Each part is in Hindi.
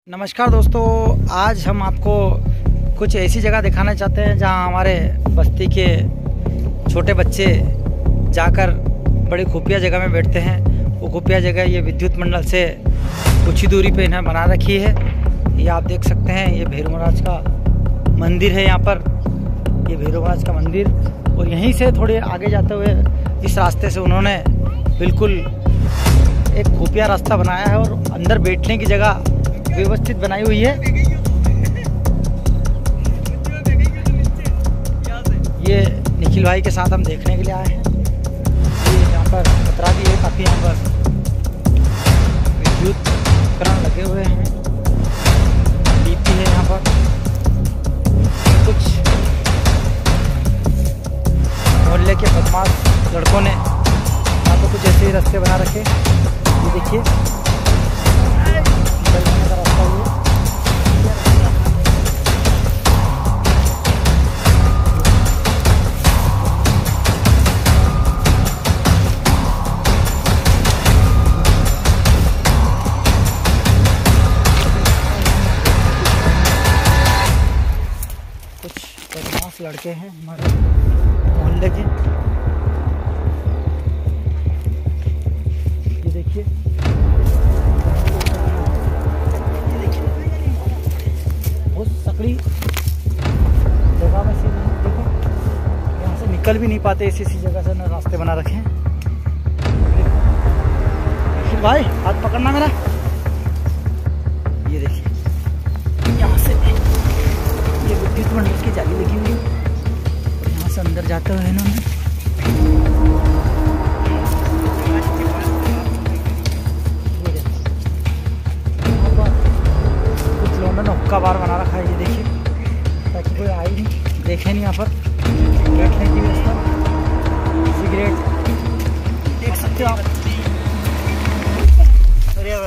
नमस्कार दोस्तों, आज हम आपको कुछ ऐसी जगह दिखाना चाहते हैं जहां हमारे बस्ती के छोटे बच्चे जाकर बड़ी खुफिया जगह में बैठते हैं। वो खुफिया जगह ये विद्युत मंडल से कुछ ही दूरी पे इन्हें बना रखी है। ये आप देख सकते हैं, ये भैरव महाराज का मंदिर है। यहाँ पर ये भैरव महाराज का मंदिर, और यहीं से थोड़े आगे जाते हुए इस रास्ते से उन्होंने बिल्कुल एक खुफिया रास्ता बनाया है और अंदर बैठने की जगह व्यवस्थित बनाई हुई है। ये निखिल भाई के साथ हम देखने के लिए आए हैं। ये यहाँ पर खतरा भी है काफ़ी, यहाँ पर विद्युत उपकरण लगे हुए हैं, डीपी है यहाँ पर। कुछ मोहल्ले के बदमाश लड़कों ने यहाँ पर कुछ ऐसे ही रास्ते बना रखे। ये देखिए, कुछ बदमाश लड़के हैं हमारे मोहल्ले के। ये देखिए, बहुत सकड़ी जगह में से देखो, यहाँ से निकल भी नहीं पाते, ऐसी जगह से ना रास्ते बना रखे हैं। भाई हाथ पकड़ना मेरा। ये देखिए, यहाँ से ये विद्युत मंडल की जाली लगी हुई है और यहाँ से अंदर जाते हुए इन्होंने कुछ लोगों ने हुक्का बार बना रखा है। ये देखिए, ताकि कोई आए नहीं, देखे नहीं। यहाँ पर बैठने की व्यवस्था, सिगरेट देख सकते हो आप। ये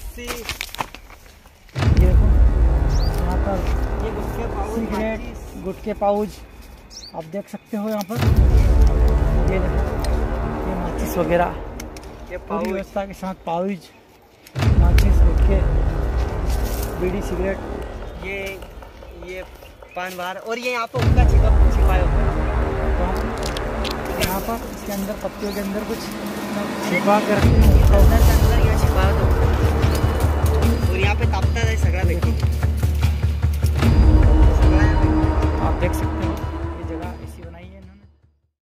देखो, यहाँ पर सिगरेट, गुटके पाउच आप देख सकते हो यहाँ पर। ये देखो, ये माचिस वगैरह, ये पूरी व्यवस्था के साथ पाउच, माचिस, गुटके, बीड़ी, सिगरेट, ये पान बार, और ये यहाँ पर उनका छिपाया होता है। यहाँ पर इसके अंदर पत्तियों के अंदर कुछ छिपा कर अंदर यहाँ छिपाया होता है, और यहाँ पे तापता है सगड़ा। देखो, आप देख सकते हो।